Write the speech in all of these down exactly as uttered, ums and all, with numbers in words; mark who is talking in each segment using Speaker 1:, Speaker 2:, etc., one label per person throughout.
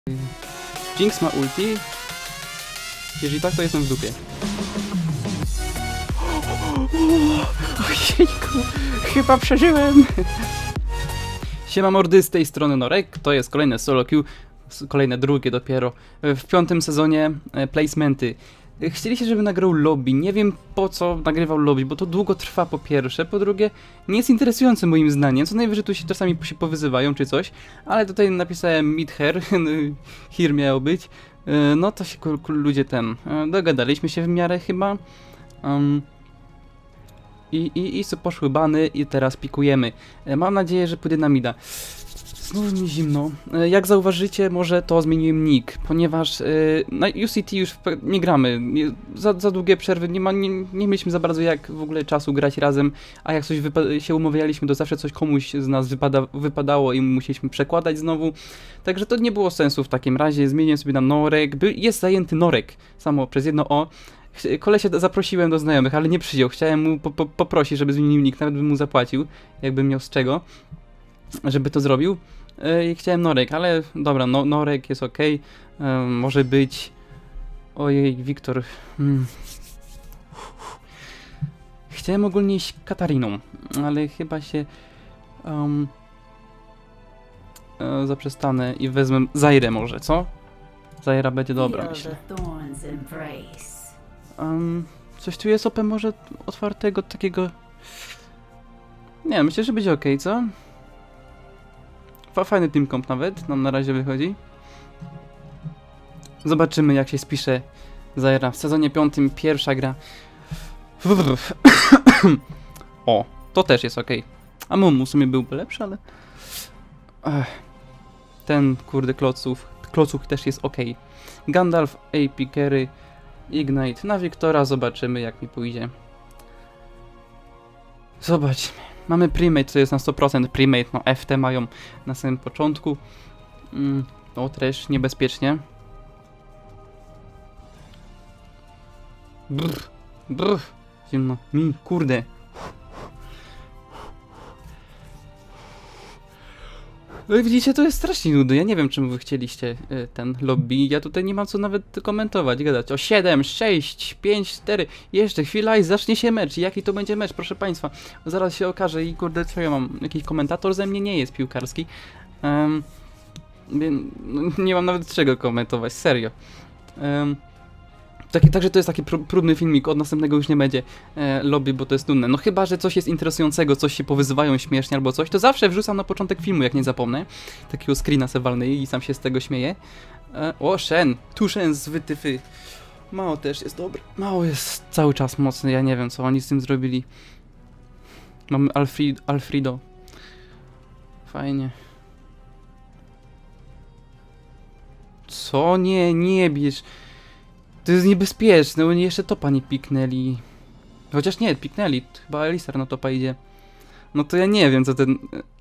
Speaker 1: Jinx ma ulti? Jeżeli tak, to jestem w dupie. Ojejku, chyba przeżyłem! Siema mordy, z tej strony Norek, to jest kolejne solo queue, kolejne drugie dopiero, w piątym sezonie placementy. Chcieliście, żeby nagrał lobby, nie wiem po co nagrywał lobby, bo to długo trwa po pierwsze, po drugie nie jest interesujące moim zdaniem, co najwyżej tu się czasami się powyzywają czy coś, ale tutaj napisałem meet her, here miało być, no to się ludzie ten, dogadaliśmy się w miarę chyba. Um, I, i, i poszły bany i teraz pikujemy. Mam nadzieję, że pójdę na mida. Znowu mi zimno. Jak zauważycie, może to zmieniłem nick, ponieważ yy, na U C T już nie gramy. Za, za długie przerwy, nie, ma, nie, nie mieliśmy za bardzo jak w ogóle czasu grać razem, a jak coś się umawialiśmy, to zawsze coś komuś z nas wypada wypadało i musieliśmy przekładać znowu. Także to nie było sensu w takim razie. Zmieniłem sobie na Norek. By, jest zajęty Norek, samo przez jedno O. Kolesia zaprosiłem do znajomych, ale nie przyjął. Chciałem mu po po poprosić, żeby zmienił nick, nawet bym mu zapłacił, jakbym miał z czego, żeby to zrobił. I chciałem Norek, ale dobra, no, Norek jest ok. Um, może być... Ojej, Wiktor. Hmm. Chciałem ogólnie iść Katariną, ale chyba się um, e, zaprzestanę i wezmę Zairę może, co? Zaira będzie dobra, myślę. Um, coś tu jest opem może otwartego, takiego... Nie, myślę, że będzie ok, co? Fajny team comp nawet, nam na razie wychodzi. Zobaczymy, jak się spisze Zaira. W sezonie piątym pierwsza gra. O, to też jest ok. A Mumu w sumie byłby lepszy, ale... Ech. Ten, kurde, kloców. Klocuch też jest ok. Gandalf, A P Carry, Ignite. Na Wiktora zobaczymy, jak mi pójdzie. Zobaczmy. Mamy Primate, to jest na sto procent Primate, no F T mają na samym początku. Mm, o, też niebezpiecznie. Brr, brr, zimno. Mi, kurde. No i widzicie, to jest strasznie nudne. Ja nie wiem, czemu wy chcieliście y, ten lobby. Ja tutaj nie mam co nawet komentować, gadać. O siedem, sześć, pięć, cztery. Jeszcze chwila i zacznie się mecz. Jaki to będzie mecz, proszę państwa? Zaraz się okaże i kurde, co ja mam? Jakiś komentator ze mnie nie jest piłkarski. Um, nie mam nawet czego komentować, serio. Um, Taki, także to jest taki próbny filmik, od następnego już nie będzie e, lobby, bo to jest nudne. No chyba, że coś jest interesującego, coś się powyzywają śmiesznie albo coś, to zawsze wrzucam na początek filmu, jak nie zapomnę. Takiego screena se walny i sam się z tego śmieję. E, o, Shen, tu Shen z wytyfy. Mało też jest dobry. Mało jest cały czas mocny, ja nie wiem, co oni z tym zrobili. Mamy Alfred, Alfredo. Fajnie. Co? Nie, nie bierz. To jest niebezpieczne, oni jeszcze topa nie piknęli. Chociaż nie, piknęli. Chyba Elisar na topa idzie. No to ja nie wiem, co ten...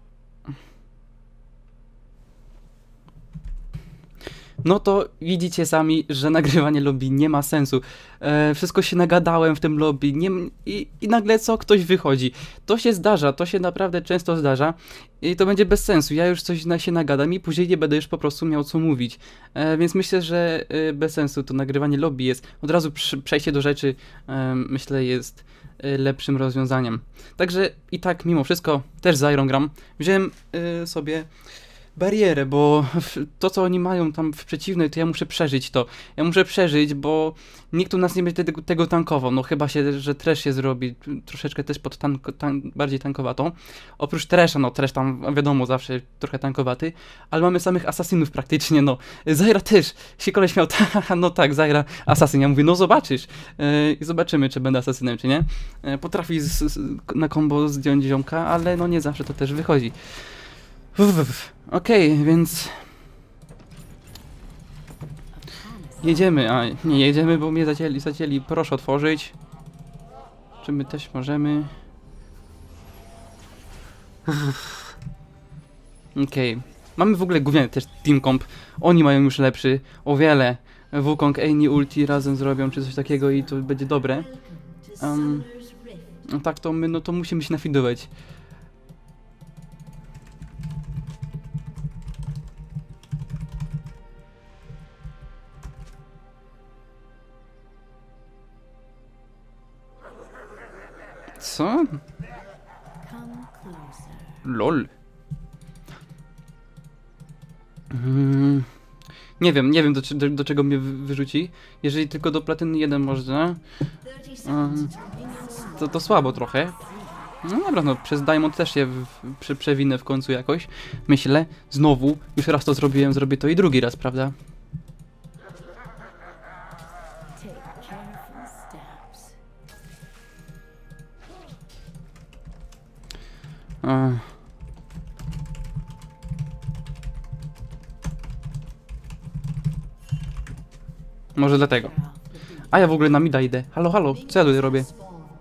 Speaker 1: No to widzicie sami, że nagrywanie lobby nie ma sensu. E, wszystko się nagadałem w tym lobby nie, i, i nagle co? Ktoś wychodzi. To się zdarza, to się naprawdę często zdarza i to będzie bez sensu. Ja już coś na, się nagadam i później nie będę już po prostu miał co mówić. E, więc myślę, że e, bez sensu to nagrywanie lobby jest. Od razu przy, przejście do rzeczy e, myślę jest e, lepszym rozwiązaniem. Także i tak mimo wszystko też z Zairą gram. Wziąłem e, sobie... barierę, bo to, co oni mają tam w przeciwnej, to ja muszę przeżyć to. Ja muszę przeżyć, bo nikt u nas nie będzie tego, tego tankował. No chyba się, że trash się zrobi troszeczkę też pod tank, tank, bardziej tankowatą. Oprócz trasha, no trash tam wiadomo zawsze trochę tankowaty, ale mamy samych asasynów praktycznie, no. Zaira też się koleś miał, no tak, Zaira asasyn. Ja mówię, no zobaczysz. Yy, i zobaczymy, czy będę asasynem, czy nie. Yy, potrafi z, z, na combo zdjąć ziomka, ale no nie zawsze to też wychodzi. Okej, okay, więc jedziemy, a nie jedziemy, bo mnie zacięli, zacięli. Proszę otworzyć. Czy my też możemy? Okej, okay. Mamy w ogóle gówniany też team comp. Oni mają już lepszy, o wiele. Wukong, Eni, ulti razem zrobią, czy coś takiego i to będzie dobre. Um, no tak to my, no to musimy się nafidować. Co? Lol. Mm, nie wiem, nie wiem do, do, do czego mnie wy- wyrzuci. Jeżeli tylko do platyny jeden można, um, to, to słabo trochę. No dobra, no przez Diamond też się w, prze, przewinę w końcu jakoś. Myślę, znowu, już raz to zrobiłem, zrobię to i drugi raz, prawda? A. Może dlatego. A ja w ogóle na mida idę. Halo, halo, co ja tutaj robię?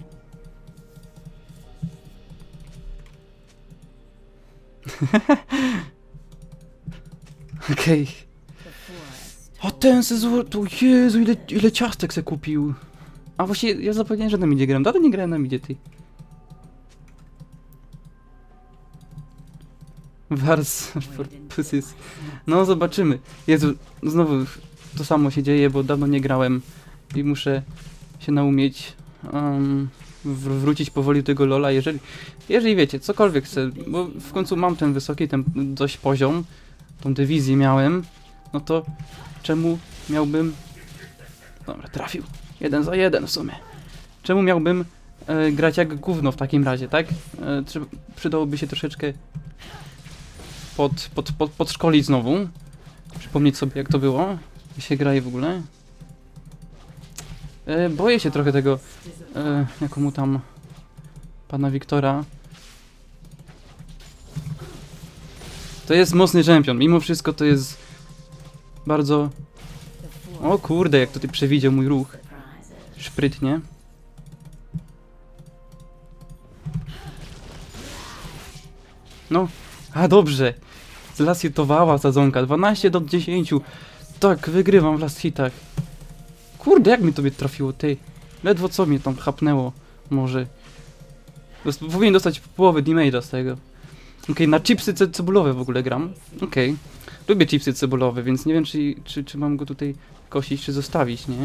Speaker 1: Okej. Okay. O, ten se złoto, Jezu, ile, ile ciastek se kupił. A właśnie, ja zapomniałem, że na midzie gram. Dalej nie grałem na midzie, ty. Wars for pussies. No, zobaczymy. Jezu, znowu to samo się dzieje, bo dawno nie grałem i muszę się naumieć um, wr wrócić powoli do tego lola, jeżeli, jeżeli wiecie, cokolwiek chcę, bo w końcu mam ten wysoki, ten dość poziom, tą dywizję miałem, no to czemu miałbym... Dobra, trafił. Jeden za jeden w sumie. Czemu miałbym e, grać jak gówno w takim razie, tak? E, trzeba, przydałoby się troszeczkę pod, pod, pod, podszkolić znowu. Przypomnieć sobie, jak to było. Jak się graje w ogóle. E, boję się trochę tego, e, jakomu tam pana Wiktora. To jest mocny czempion. Mimo wszystko to jest bardzo... O kurde, jak tutaj przewidział mój ruch. Szprytnie. No, a dobrze. Zlasitowała sadzonka. dwanaście do dziesięciu. Tak, wygrywam w last hitach. Kurde, jak mi tobie trafiło, ty. Ledwo co mnie tam chapnęło. Może. Dost powinien dostać połowę damage'a z tego. Okej, okay, na chipsy ce cebulowe w ogóle gram. Okej. Okay. Lubię chipsy cebulowe, więc nie wiem, czy, czy, czy mam go tutaj kosić, czy zostawić, nie?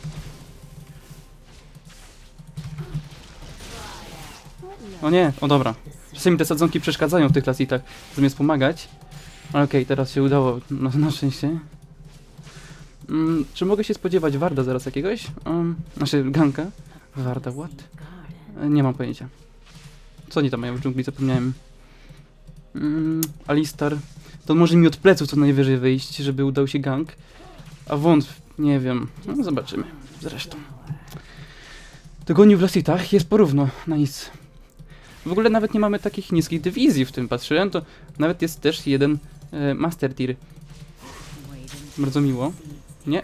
Speaker 1: O nie, o dobra. Czasami te sadzonki przeszkadzają w tych lasitach, zamiast pomagać. Ale okej, okay, teraz się udało, na, na szczęście. Mm, czy mogę się spodziewać Warda zaraz jakiegoś? Um, znaczy, ganka. Warda, what? E, nie mam pojęcia. Co oni tam mają w dżungli, zapomniałem. Mm, Alistar. To może mi od pleców co najwyżej wyjść, żeby udał się gank. A wątp, nie wiem. No, zobaczymy. Zresztą. Dogonił w lasitach, jest porówno, na nic. W ogóle nawet nie mamy takich niskich dywizji w tym, patrzyłem, to nawet jest też jeden e, Master Tier. Bardzo miło. Nie.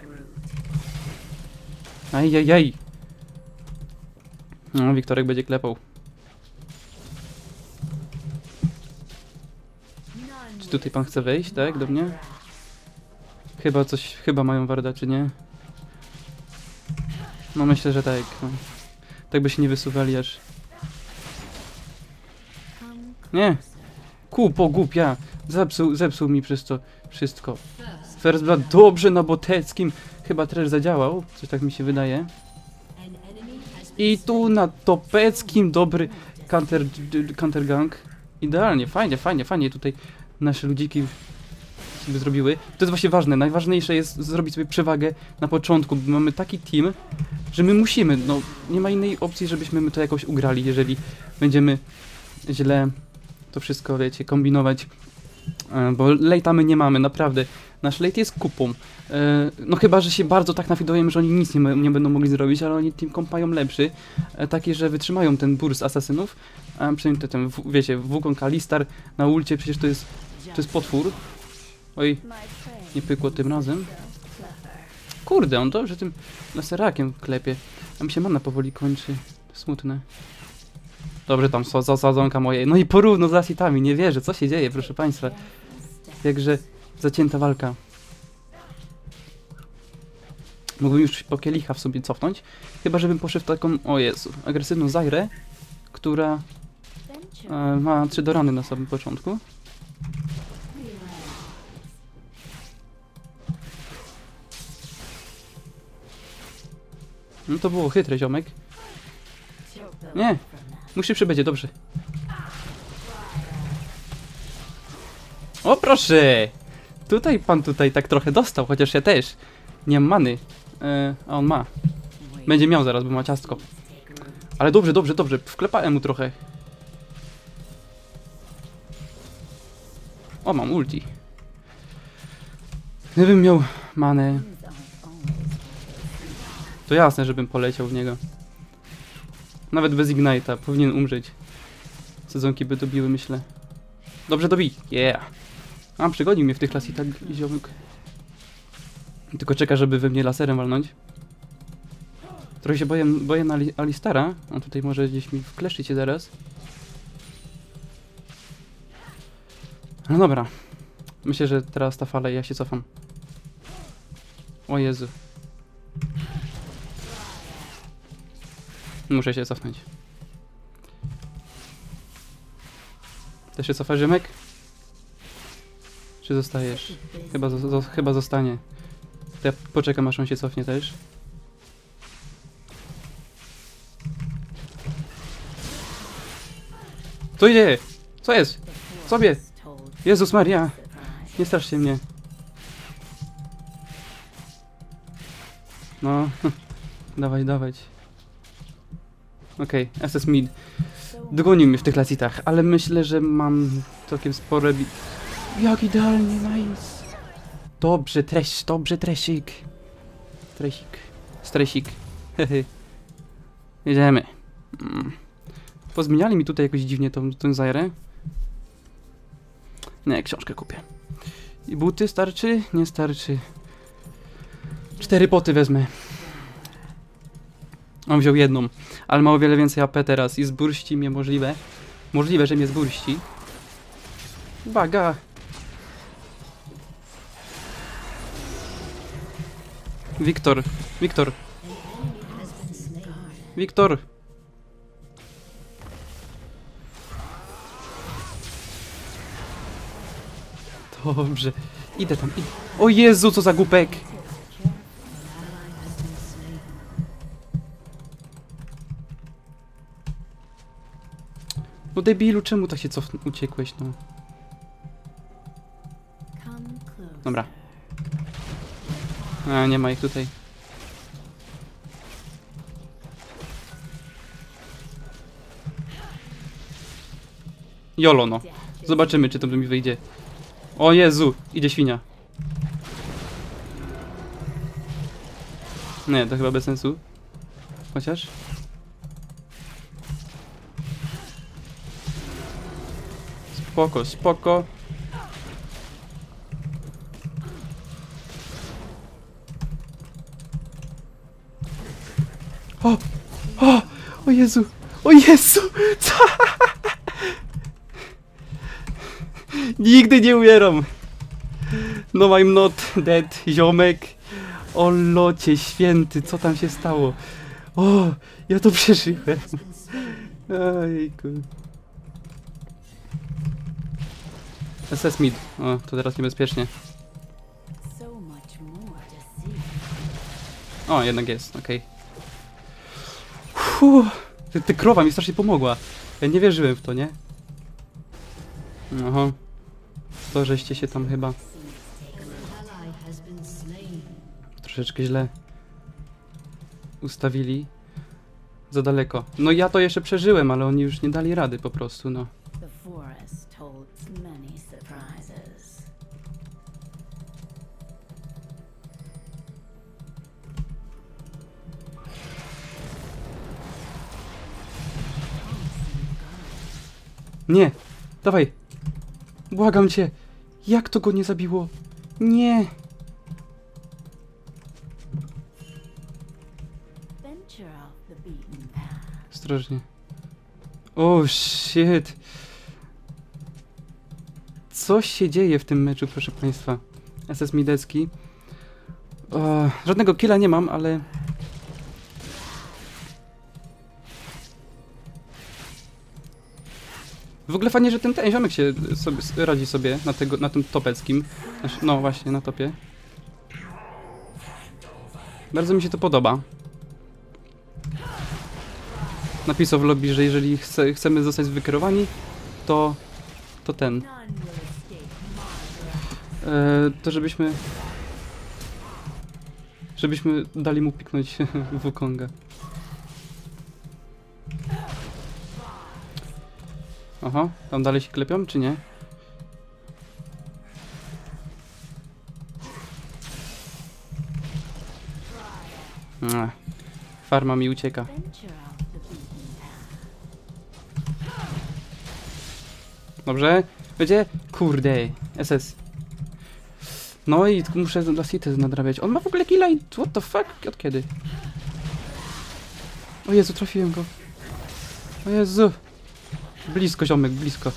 Speaker 1: Ajajaj. No, Wiktorek będzie klepał. Czy tutaj pan chce wejść, tak, do mnie? Chyba coś, chyba mają Warda, czy nie? No myślę, że tak. No. Tak by się nie wysuwali aż. Nie. Kupo, głupia. Zepsuł, zepsuł mi przez to wszystko. First Blood dobrze na boteckim. Chyba też zadziałał. Coś tak mi się wydaje. I tu na topeckim dobry counter, counter gang. Idealnie, fajnie, fajnie, fajnie tutaj nasze ludziki sobie zrobiły. To jest właśnie ważne. Najważniejsze jest zrobić sobie przewagę na początku. Bo mamy taki team, że my musimy. No, nie ma innej opcji, żebyśmy my to jakoś ugrali, jeżeli będziemy źle to wszystko, wiecie, kombinować. Bo late'a my nie mamy, naprawdę. Nasz late jest kupą. No chyba, że się bardzo tak nafidujemy, że oni nic nie, nie będą mogli zrobić, ale oni team kompają lepszy. Taki, że wytrzymają ten burst asasynów. A przynajmniej ten, wiecie, Wukong Alistar na ulcie, przecież to jest, to jest potwór. Oj, nie pykło tym razem. Kurde, on dobrze tym laserakiem klepie. A mi się mana powoli kończy. Smutne. Dobrze, tam sadzonka moje. No i porówno z lasitami, nie wierzę, co się dzieje, proszę państwa. Jakże zacięta walka. Mógłbym już po kielicha w sobie cofnąć. Chyba, żebym poszedł w taką, o Jezu, agresywną Zairę, która e, ma trzy do rany na samym początku. No to było chytre, ziomek. Nie, Mój szybszy będzie, dobrze. O proszę! Tutaj pan tutaj tak trochę dostał, chociaż ja też. Nie mam many. E, a on ma. Będzie miał zaraz, bo ma ciastko. Ale dobrze, dobrze, dobrze. Wklepałem mu trochę. O, mam ulti. Gdybym miał manę, to jasne, żebym poleciał w niego. Nawet bez Ignite'a. Powinien umrzeć. Sezonki by dobiły, myślę. Dobrze, dobij. Yeah. A, przygonił mnie w tych klasach tak ziomek. Tylko czeka, żeby we mnie laserem walnąć. Trochę się boję, boję na Alistara. On tutaj może gdzieś mi wkleszczyć się zaraz. No dobra. Myślę, że teraz ta fala i ja się cofam. O Jezu. Muszę się cofnąć. Też się cofa, Rzymek? Czy zostajesz? Chyba, zo chyba zostanie. To ja poczekam, aż on się cofnie też. Co idzie? Co jest? Sobie! Jezus Maria! Nie straszcie mnie. No, dawaj, dawać. Okej, okay, S S mid. Dogonił mnie w tych lasitach, ale myślę, że mam całkiem spore bi... Jak idealnie, nice! Dobrze, treś, dobrze, tresik. Tresik. Stresik. Hehe. Jedziemy. Mm. Pozmieniali mi tutaj jakoś dziwnie tą, tą Zairę. Nie, książkę kupię. I buty starczy? Nie starczy. Cztery poty wezmę. On wziął jedną, ale ma o wiele więcej A P teraz i zburści mnie możliwe. Możliwe, że mnie zburści. Uwaga! Wiktor, Wiktor. Wiktor. Dobrze. Idę tam, idę. O Jezu, co za głupek! No debilu, czemu tak się cofnął? Uciekłeś, no. Dobra. A, nie ma ich tutaj. Jolo, no. Zobaczymy, czy to mi wyjdzie. O Jezu, idzie świnia. Nie, to chyba bez sensu. Chociaż... Spoko, spoko. O! O! O Jezu! O Jezu! Co? Nigdy nie umieram! No I'm not dead, ziomek. O locie święty, co tam się stało? O! Ja to przeżyłem. Ojejku. S S mid. O, to teraz niebezpiecznie. O, jednak jest, okej. Okay. Ty krowa mi strasznie pomogła. Ja nie wierzyłem w to, nie? Oho. To żeście się tam chyba... troszeczkę źle ustawili. Za daleko. No ja to jeszcze przeżyłem, ale oni już nie dali rady po prostu, no. Nie! Dawaj! Błagam cię! Jak to go nie zabiło? Nie! Ostrożnie. O, shit! Coś się dzieje w tym meczu, proszę państwa. S S Midecki. O, żadnego killa nie mam, ale... W ogóle fajnie, że ten, ten ziomek się sobie, radzi sobie na, tego, na tym topeckim. No właśnie, na topie. Bardzo mi się to podoba. napisał w lobby, że jeżeli chce, chcemy zostać wykierowani, to... to ten... E, to żebyśmy... żebyśmy dali mu piknąć Wukonga. Aha, tam dalej się klepią, czy nie? Ech, farma mi ucieka. Dobrze? Będzie? Kurde, S S. No i muszę dla City nadrabiać. On ma w ogóle killa i what the fuck? Od kiedy? O Jezu, trafiłem go. O Jezu. Blisko, ziomek, blisko.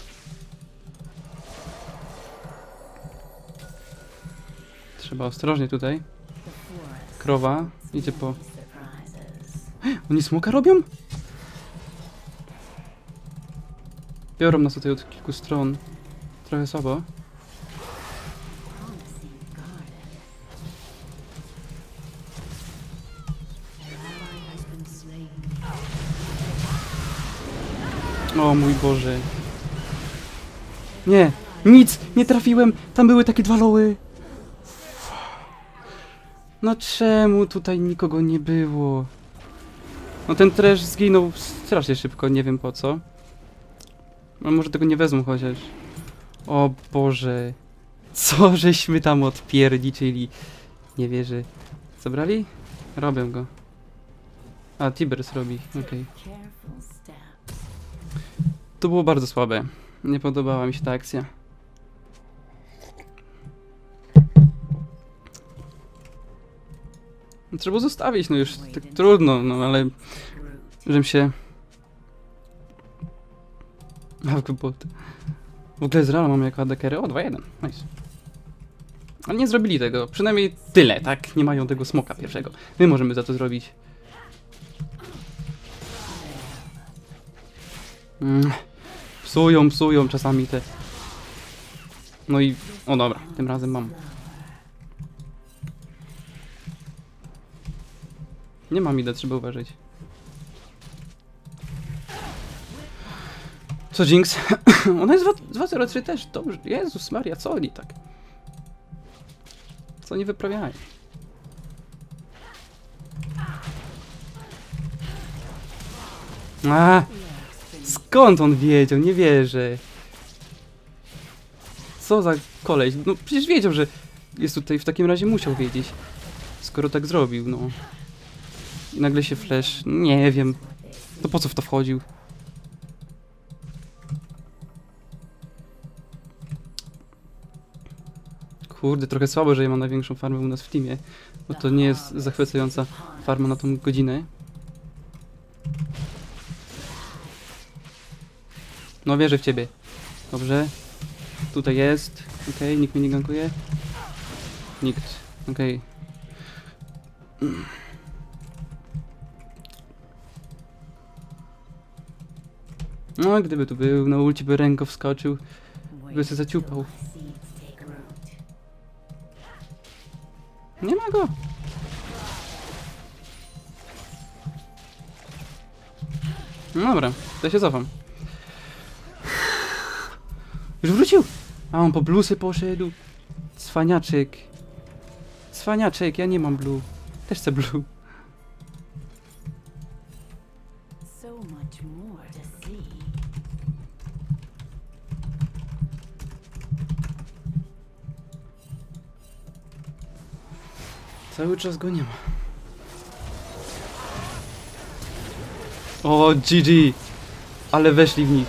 Speaker 1: Trzeba ostrożnie tutaj. Krowa idzie po... Oni smoka robią? Biorą nas tutaj od kilku stron. Trochę słabo. O mój Boże. Nie, nic, nie trafiłem. Tam były takie dwa loły. No czemu tutaj nikogo nie było? No ten trash zginął strasznie szybko, nie wiem po co. No może tego nie wezmą chociaż. O Boże. Co żeśmy tam odpierniczyli? Nie wierzę. Zabrali? Robią go. A, Tibers robi, okej. Okay. To było bardzo słabe. Nie podobała mi się ta akcja. Trzeba zostawić, no już tak trudno, no ale... Żebym się... Bot. W ogóle z Real mamy jako adekery. O, dwa jeden. Nice. Ale nie zrobili tego. Przynajmniej tyle, tak? Nie mają tego smoka pierwszego. My możemy za to zrobić. Mm. Psują, psują czasami te... No i... O dobra, tym razem mam. Nie mam idę, trzeba uważać. Co Jinx? Ona jest dwa zero trzy też, dobrze. Jezus Maria, co oni tak? Co oni wyprawiają? A, skąd on wiedział? Nie wierzę. Co za koleś? No przecież wiedział, że jest tutaj, w takim razie musiał wiedzieć. Skoro tak zrobił, no. I nagle się flash... Nie wiem. To po co w to wchodził? Kurde, trochę słabo, że ja mam największą farmę u nas w teamie. Bo to nie jest zachwycająca farma na tą godzinę. No wierzę w ciebie. Dobrze. Tutaj jest. Okej, okay, nikt mnie nie gankuje. Nikt. Okej. Okay. No, gdyby tu był, na ulci by ręko wskoczył, by się zaciupał. Nie ma go! No dobra, to się cofam. Już wrócił! A on po bluesy poszedł. Cwaniaczek. Cwaniaczek, ja nie mam blue. Też chcę blue. Cały czas go nie ma. O, G G! Ale weszli w nich.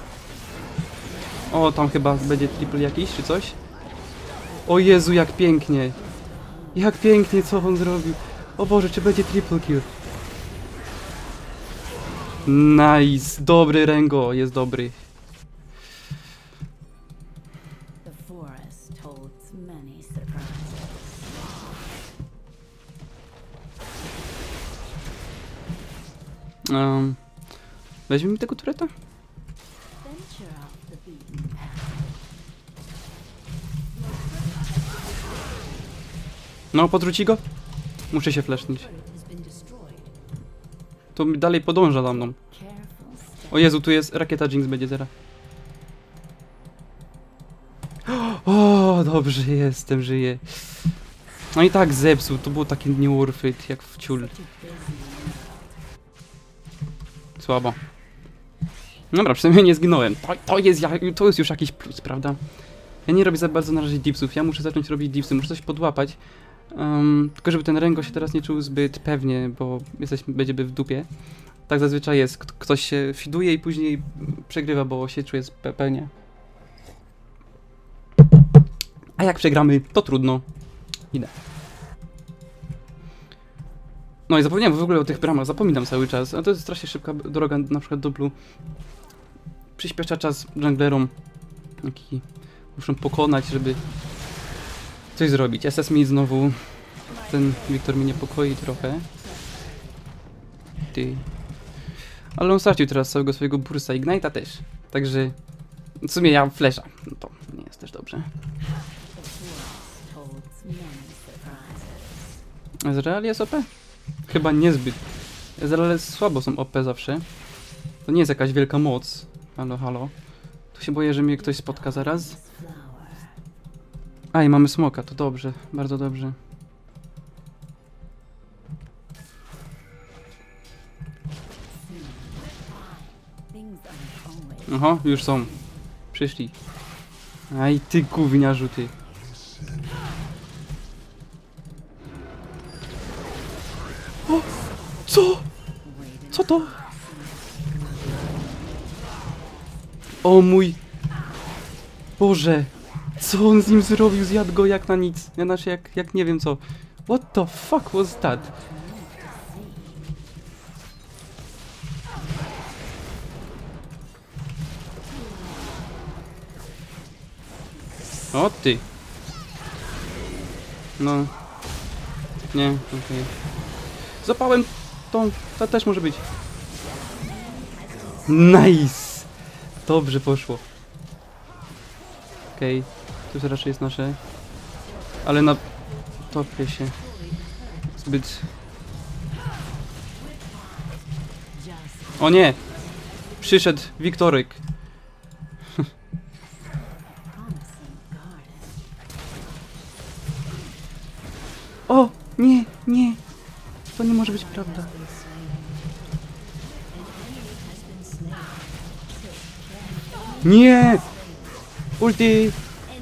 Speaker 1: O, tam chyba będzie triple jakiś, czy coś? O Jezu, jak pięknie! Jak pięknie, co on zrobił! O Boże, czy będzie triple kill? Nice! Dobry Rengo, jest dobry. Um, weźmy mi tego tureta? No, podrzuci go? Muszę się flashnić. To mi dalej podąża za mną. O Jezu, tu jest rakieta Jinx będzie zera. O, dobrze jestem, żyję. No i tak zepsuł, to było takie nie worth it, jak w ciul. Słabo. Dobra, przynajmniej nie zginąłem. To, to, jest, to jest już jakiś plus, prawda? Ja nie robię za bardzo na razie dipsów, ja muszę zacząć robić dipsy, muszę coś podłapać. Um, tylko żeby ten Rengo się teraz nie czuł zbyt pewnie, bo jesteśmy, będzie w dupie. Tak zazwyczaj jest, K ktoś się fiduje i później przegrywa, bo się czuje pewnie. A jak przegramy, to trudno. Idę. No i zapomniałem w ogóle o tych bramach, zapominam cały czas. A to jest strasznie szybka droga, na przykład do blue. Przyspiesza czas junglerom, jaki muszą pokonać, żeby coś zrobić. S S mi znowu. Ten Wiktor mnie niepokoi trochę. Ty. Ale on stracił teraz całego swojego bursta, Ignite'a też. Także w sumie ja flesza. No to nie jest też dobrze. Ezreal jest O P? Chyba niezbyt. Ezreal słabo są O P zawsze. To nie jest jakaś wielka moc. Halo, halo. Tu się boję, że mnie ktoś spotka zaraz. A i mamy smoka, to dobrze, bardzo dobrze. Oho, już są. Przyszli. Aj ty gówniarzu ty. O! Co? Co to? O mój Boże! Co on z nim zrobił? Zjadł go jak na nic. Ja znaczy jak, jak nie wiem co. What the fuck was that? O ty! No. Nie, okej. Okay. Zapałem tą. To też może być. Nice! Dobrze poszło. Okej. Okay. To raczej jest nasze. Ale na topie się. Zbyt. O nie! Przyszedł Wiktoryk. O! Nie, nie! To nie może być prawda. Nie! Ulti!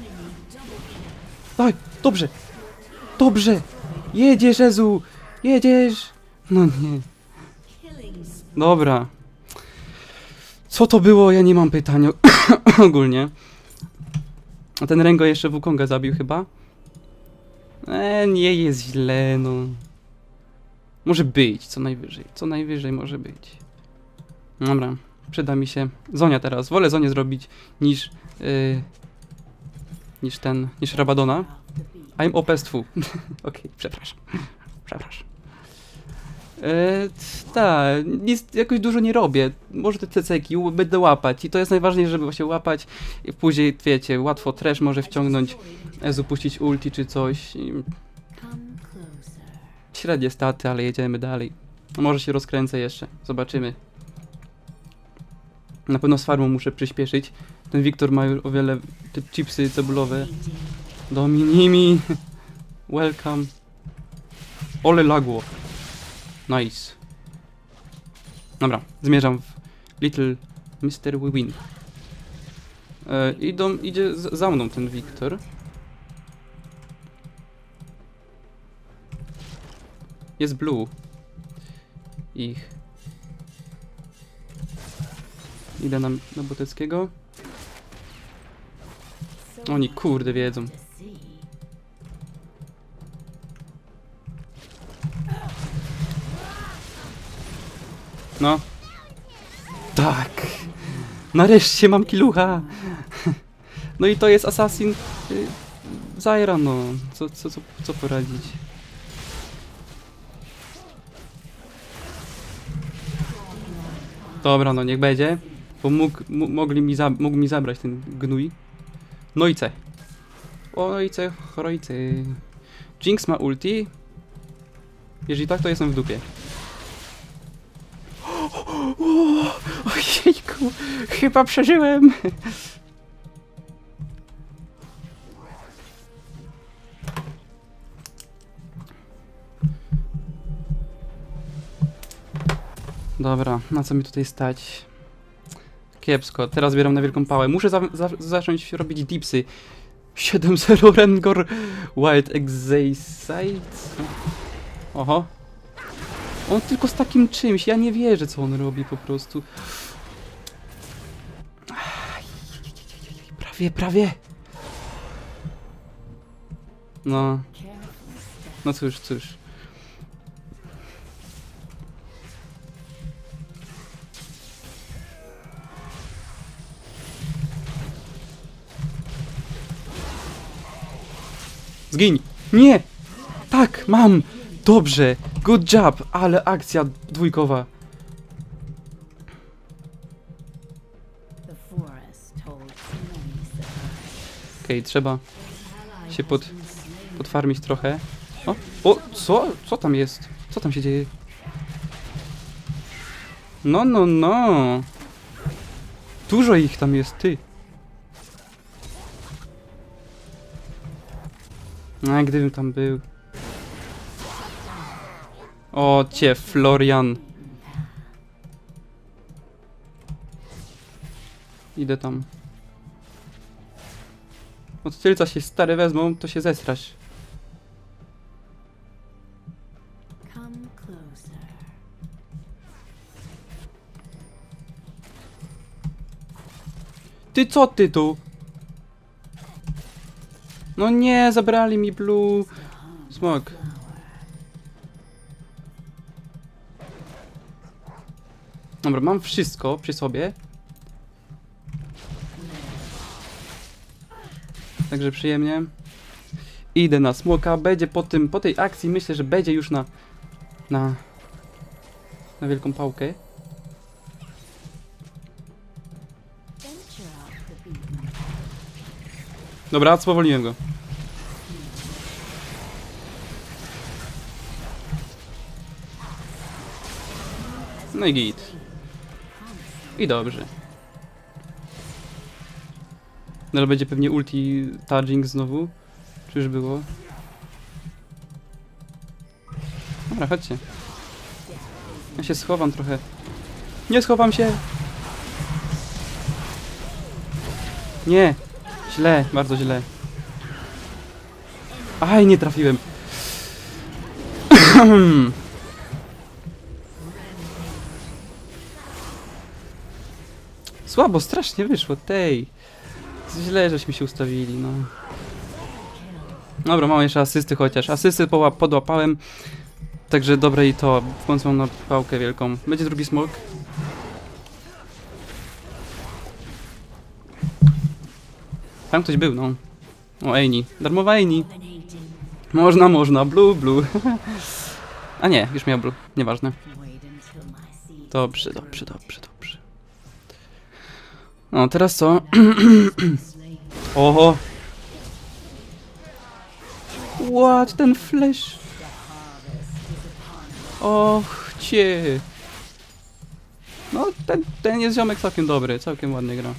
Speaker 1: Daj, dobrze! Dobrze! Jedziesz, Ezu! Jedziesz! No nie. Dobra. Co to było? Ja nie mam pytań ogólnie. A ten Rengo jeszcze Wukonga zabił chyba? Eee, nie jest źle, no. Może być, co najwyżej. Co najwyżej może być. Dobra, przyda mi się Zonia teraz. Wolę Zonię zrobić niż... Yy, niż ten... niż Rabadona. I'm O P stwu. Okej, okay, przepraszam. Przepraszam. Eee, tak, nic jakoś dużo nie robię. Może te ceceki będę łapać i to jest najważniejsze, żeby się łapać i później, wiecie, łatwo trash może wciągnąć, Ezu puścić ulti czy coś. I... średnie staty, ale jedziemy dalej. Może się rozkręcę jeszcze, zobaczymy. Na pewno z farmą muszę przyspieszyć. Ten Wiktor ma już o wiele te chipsy cebulowe. Dominimi. Welcome. Ole lagło. Nice. Dobra, zmierzam w Little mister We Win. E, idą, idzie z, za mną ten Wiktor. Jest blue. Ich. Idę na, na Boteckiego. Oni kurde wiedzą. No. Tak. Nareszcie mam kilucha. No i to jest Assassin yy, Zyra, no. Co, co, co, co poradzić? Dobra, no niech będzie. Bo mógł, mogli mi za, mógł mi zabrać ten gnój. No i C. Ojce, chrojcy. Jinx ma ulti. Jeżeli tak, to jestem w dupie. O, ojejku, chyba przeżyłem. Dobra, na co mi tutaj stać? Kiepsko, teraz zbieram na wielką pałę. Muszę za za zacząć robić dipsy. siedem zero Rengor Wild Exaicide. Oho. On tylko z takim czymś, ja nie wierzę co on robi po prostu. Prawie, prawie. No. No cóż, cóż. Zgiń! Nie! Tak, mam! Dobrze! Good job! Ale akcja dwójkowa. Okej, okay, trzeba się pod, podfarmić trochę. O, o, co? Co tam jest? Co tam się dzieje? No, no, no! Dużo ich tam jest, ty! No, gdybym tam był. O, cię, Florian. Idę tam. Od tylca się stary wezmą, to się zestrasz. Ty co ty tu? No nie, zabrali mi blue smog. Dobra, mam wszystko przy sobie. Także przyjemnie. Idę na smoka, będzie po tym, po tej akcji myślę, że będzie już na na na wielką pałkę. Dobra, spowolniłem go. No i git. I dobrze. No ale będzie pewnie ulti charging znowu. Czy już było? Dobra, chodźcie. Ja się schowam trochę. Nie schowam się! Nie! Źle, bardzo źle. Aj, nie trafiłem. Słabo, strasznie wyszło, tej. Źle, żeśmy się ustawili, no. Dobra, mam jeszcze asysty chociaż. Asysty podłapałem. Także dobre i to. W końcu mam na pałkę wielką. Będzie drugi smok. Tam ktoś był, no. O, Ejni. Darmowa Ejni. Można, można. Blue, blue. A nie, już miał blue. Nieważne. Dobrze, dobrze, dobrze, dobrze. No, teraz co? Oho. What? Ten flash. Och, cie. No, ten, ten jest ziomek całkiem dobry. Całkiem ładnie gra.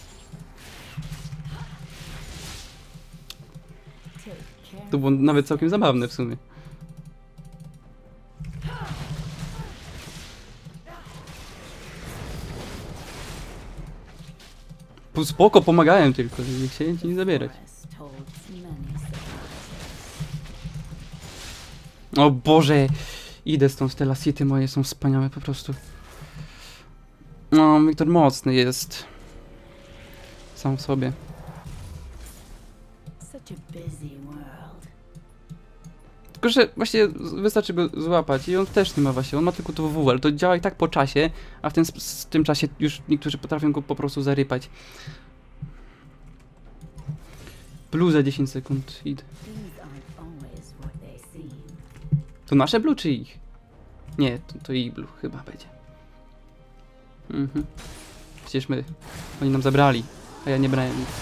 Speaker 1: To było nawet całkiem zabawne w sumie. Spoko, pomagałem tylko, nie chciałem ci nie zabierać. O Boże! Idę stąd, te lasity moje są wspaniałe po prostu. No, Wiktor mocny jest. Sam w sobie. Tylko, że właśnie wystarczy go złapać i on też nie ma właśnie, on ma tylko to W, ale to działa i tak po czasie, a w tym, w tym czasie już niektórzy potrafią go po prostu zarypać. Blue za dziesięć sekund, idę. To nasze blue czy ich? Nie, to, to ich blue chyba będzie. Mhm. Przecież my, oni nam zabrali, a ja nie brałem nic.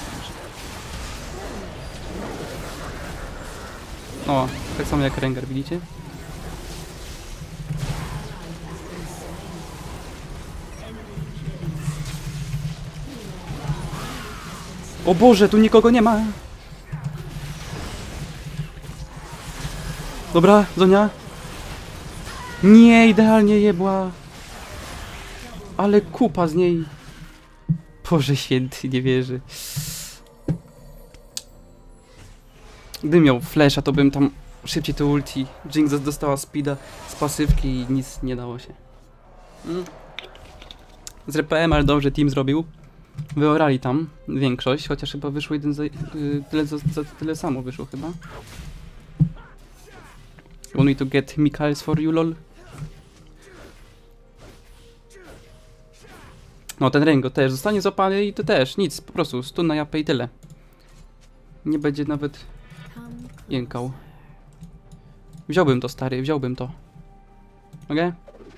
Speaker 1: O, tak samo jak Rengar, widzicie? O Boże, tu nikogo nie ma! Dobra, Zonia. Nie, idealnie jebła. Ale kupa z niej. Boże święty, nie wierzy. Gdybym miał flasha, to bym tam szybciej to ulti. Jinx dostała speeda z pasywki i nic nie dało się. Mm. Z R P M, ale dobrze team zrobił. Wyorali tam większość, chociaż chyba wyszło jeden za, yy, tyle, za, za tyle samo wyszło chyba. Want me to get Michaels for you, lol? No ten Rengo też zostanie złapany i to też, nic, po prostu stun na japę i tyle. Nie będzie nawet jękał. Wziąłbym to, stary, wziąłbym to. Mogę?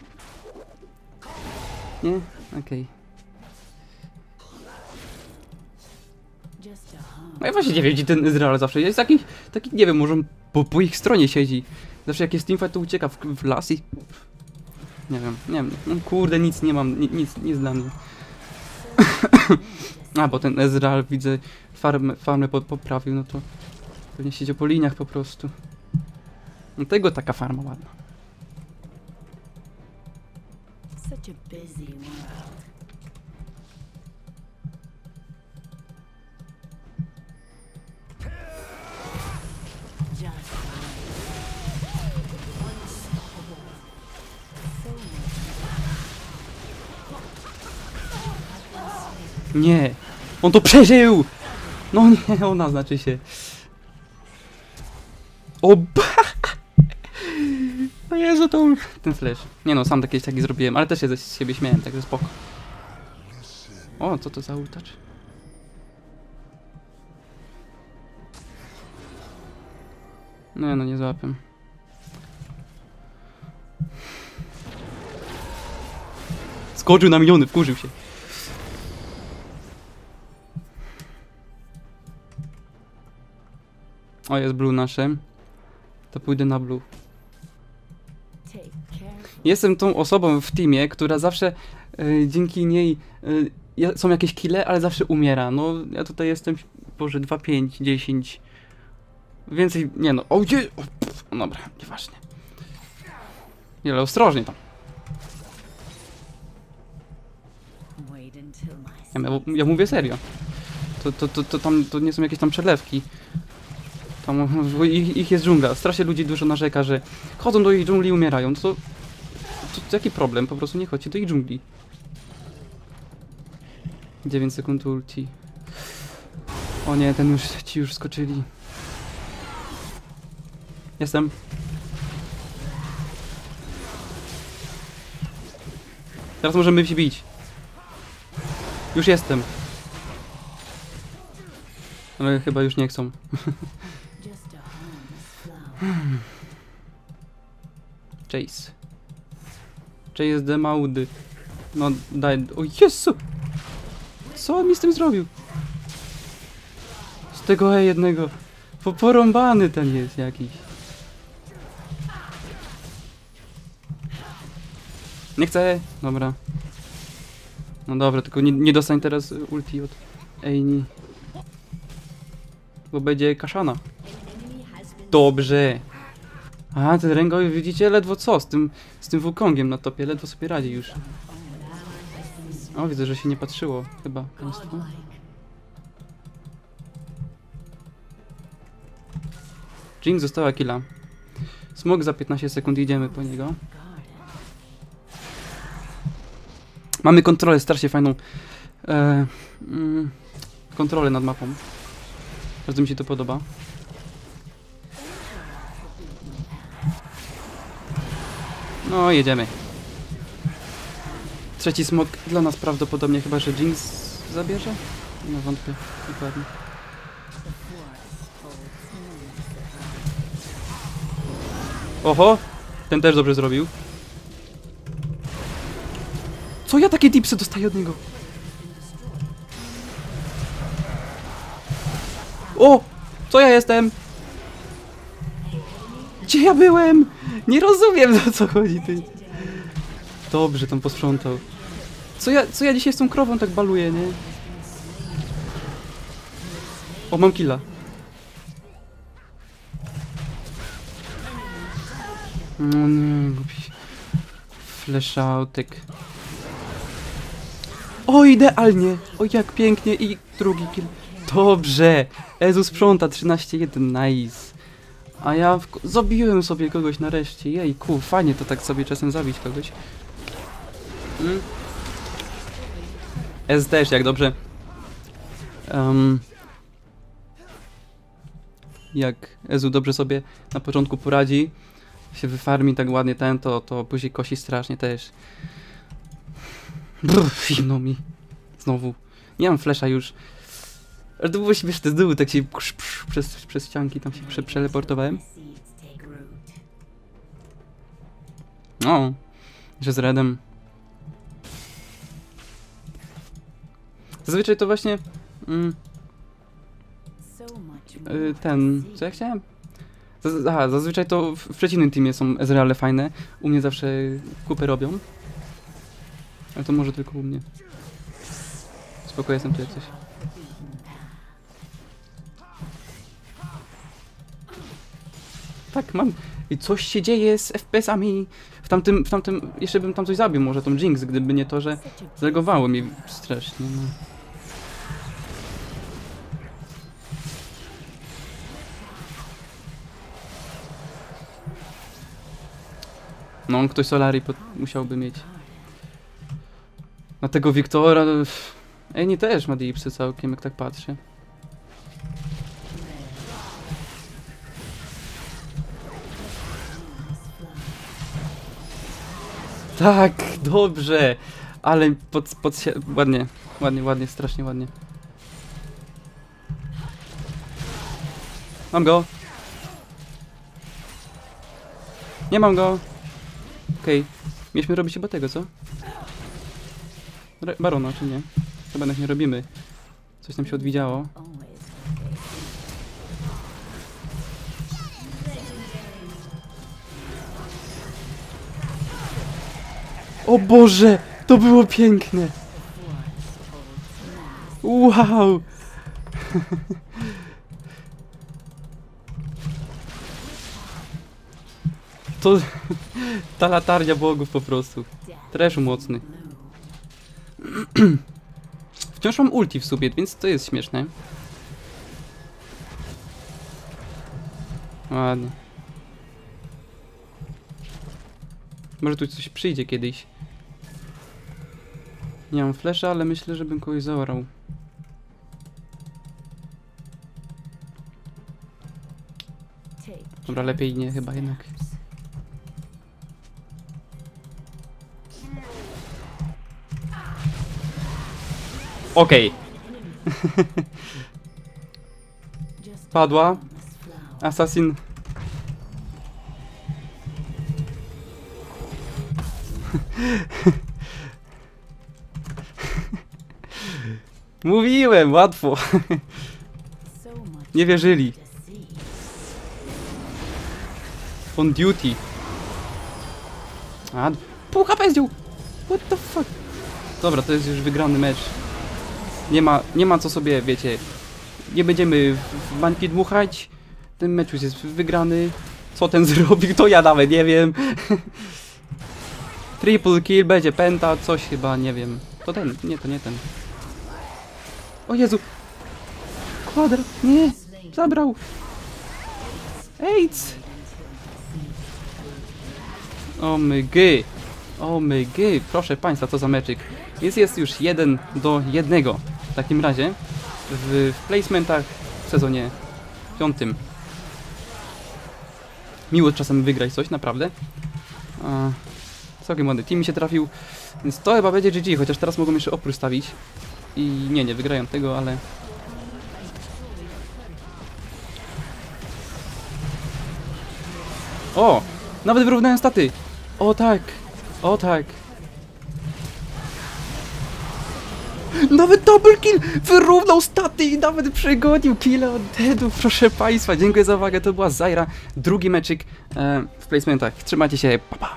Speaker 1: Nie? Okej. Okay. No ja właśnie nie wiem, gdzie ten Izrael zawsze jest taki, taki nie wiem, może po, po ich stronie siedzi. Zawsze jak jest teamfight, to ucieka w, w las i... Nie wiem, nie wiem, no kurde, nic nie mam, ni, nic, nic dla mnie. A, bo ten Ezreal, widzę, farmę, farmę pod, poprawił, no to pewnie siedział po liniach po prostu. No tego taka farma ładna.
Speaker 2: Such a busy world. Just unstoppable. So
Speaker 1: Nie! On to przeżył! No nie, ona znaczy się. O ba! No Jezu, to ten flash. Nie no, sam taki taki zrobiłem, ale też się z siebie śmiałem, także spoko. O, co to za ultacz? No, no nie złapię. Skoczył na miniony, wkurzył się. O, jest blue nasze. To pójdę na blue.
Speaker 2: take care.
Speaker 1: Jestem tą osobą w teamie, która zawsze y, dzięki niej y, ja, są jakieś kile, ale zawsze umiera. No, ja tutaj jestem, Boże, dwa, pięć, dziesięć. Więcej, nie no, o gdzie? O, pff, no dobra, nieważne. Nie, ale ostrożnie tam.
Speaker 2: Wait until my
Speaker 1: Ja, ja mówię serio. To, to, to, to tam to nie są jakieś tam przelewki. Tam ich, ich jest dżungla. Strasznie ludzi dużo narzeka, że chodzą do ich dżungli i umierają. To, to, to jaki problem? Po prostu nie chodźcie do ich dżungli. dziewięć sekund ulti. O nie, ten już, ci już skoczyli. Jestem. Teraz możemy się bić. Już jestem. Ale chyba już nie chcą.
Speaker 2: just a harmless flower.
Speaker 1: Chase. Chase the Maudy. No daj. O Jezu! Co on mi z tym zrobił? Z tego E jednego. Po porąbany ten jest jakiś. Nie chcę. Dobra. No dobra, tylko nie, nie dostań teraz ulti od Eini. Bo będzie kaszana. Dobrze. A, ten Rengo, widzicie, ledwo co, z tym, z tym Wukongiem na topie, ledwo sobie radzi już. O, widzę, że się nie patrzyło, chyba, państwo. Jinx została killa. Smok za piętnaście sekund, idziemy po niego. Mamy kontrolę strasznie fajną. E, mm, kontrolę nad mapą. Bardzo mi się to podoba. No, jedziemy. Trzeci smok dla nas prawdopodobnie, chyba że Jinx zabierze? No wątpię, dokładnie. Oho! Ten też dobrze zrobił. Co ja takie tipsy dostaję od niego? O! Co ja jestem? Gdzie ja byłem? Nie rozumiem, o co chodzi, ty. Dobrze, tam posprzątał. Co ja, co ja dzisiaj z tą krową tak baluję, nie? O, mam killa. No nie, głupi. Flashoutek. O, idealnie! O, jak pięknie i drugi kill. Dobrze! Ezu sprząta trzynaście jeden, nice. A ja w... zabiłem sobie kogoś nareszcie. Jejku, fajnie to tak sobie czasem zabić kogoś. Hmm? Ez też, jak dobrze. Um, jak Ezu dobrze sobie na początku poradzi, się wyfarmi tak ładnie ten, to, to później kosi strasznie też. Brr, zimno mi. Znowu. Nie mam flesza już. Ale to było śmieszne, z dół tak się psz, psz, przez, przez ścianki tam się prze, przeleportowałem. O, że z redem. Zazwyczaj to właśnie... Mm, y, ten... Co ja chciałem? Zaz aha, zazwyczaj to w, w przeciwnym teamie są Ezreale fajne. U mnie zawsze kupy robią. Ale to może tylko u mnie. Spoko, jestem tu jak coś. Tak, mam. I coś się dzieje z F P S-ami. W tamtym, w tamtym... Jeszcze bym tam coś zabił, może tą Jinx, gdyby nie to, że zlegowało mi strasznie. No. No, ktoś Solari musiałby mieć. Na tego Wiktora... Ej, nie też ma dipsy całkiem, jak tak patrzę. Tak, dobrze! Ale pod... pod ładnie, ładnie, ładnie, strasznie ładnie. Mam go! Nie mam go! Okej, okay. Mieliśmy robić chyba tego, co? Re Barona, czy nie? Chyba jednak nie robimy. Coś nam się odwidziało. O Boże! To było piękne! Wow! To... ta latarnia bogów po prostu. Trash mocny. Wciąż mam ulti w sobie, więc to jest śmieszne. Ładnie. Może tu coś przyjdzie kiedyś. Nie mam flesza, ale myślę, że bym kogoś zaorał. Dobra, lepiej nie, chyba jednak. Okej. Okay. Padła. Assassin. Mówiłem, łatwo. Nie wierzyli. On duty. A, pół H P zdjął. What the fuck? Dobra, to jest już wygrany mecz. Nie ma, nie ma co sobie, wiecie. Nie będziemy w bańki dmuchać. Ten mecz już jest wygrany. Co ten zrobił, to ja nawet nie wiem. Triple kill, będzie penta, coś chyba, nie wiem. To ten, nie, to nie ten. O Jezu! Kwadra, nie! Zabrał! AIDS! O my gy! O my gy! Proszę państwa, co za meczyk. Jest, jest już jeden do jednego. W takim razie w, w placementach w sezonie piątym. Miło czasem wygrać coś, naprawdę. A, całkiem ładny team mi się trafił. Więc to chyba będzie G G, chociaż teraz mogą jeszcze opór stawić. I nie, nie wygrają tego, ale... O! Nawet wyrównałem staty! O tak! O tak! Nawet double kill! Wyrównał staty i nawet przegonił killa od deadów, proszę państwa. Dziękuję za uwagę, to była Zyra. Drugi meczyk e, w placementach. Trzymajcie się, pa pa!